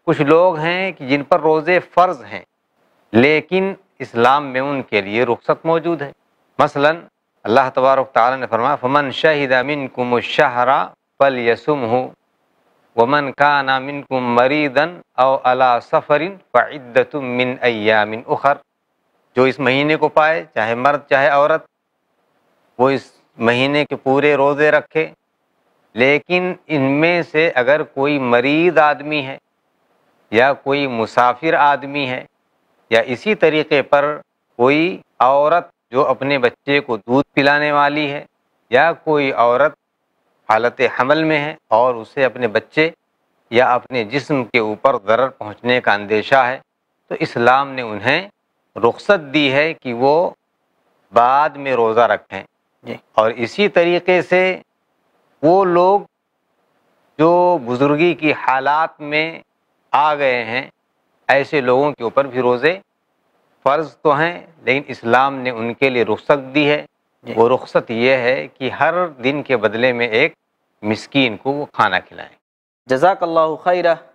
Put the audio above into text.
کچھ لوگ ہیں کہ جن پر روزے فرض ہیں لیکن اسلام میں ان کے لیے رخصت موجود ہے۔ مثلا اللہ تبارک تعالیٰ نے فرمایا فمن شہد منکم الشہر فلیصمہ ومن کان منکم مریضا او علی سفر فعدۃ من ایام اخر، جو اس مہینے کو پائے چاہے مرد چاہے عورت وہ اس مہینے کے پورے روزے رکھے، لیکن ان میں سے اگر کوئی مریض آدمی ہے یا کوئی مسافر آدمی ہے یا اسی طریقے پر کوئی عورت جو اپنے بچے کو دودھ پلانے والی ہے یا کوئی عورت حالت حمل میں ہے اور اسے اپنے بچے یا اپنے جسم کے اوپر ضرر پہنچنے کا اندیشہ ہے، تو اسلام نے انہیں رخصت دی ہے کہ وہ بعد میں روزہ رکھیں۔ اور اسی طریقے سے وہ لوگ جو بزرگی کی حالات میں آ گئے ہیں ایسے لوگوں کے اوپر بھی روزے فرض تو ہیں لیکن اسلام نے ان کے لیے رخصت دی ہے۔ وہ رخصت یہ ہے کہ ہر دن کے بدلے میں ایک مسکین کو وہ کھانا کھلائیں۔ جزاک اللہ خیرہ۔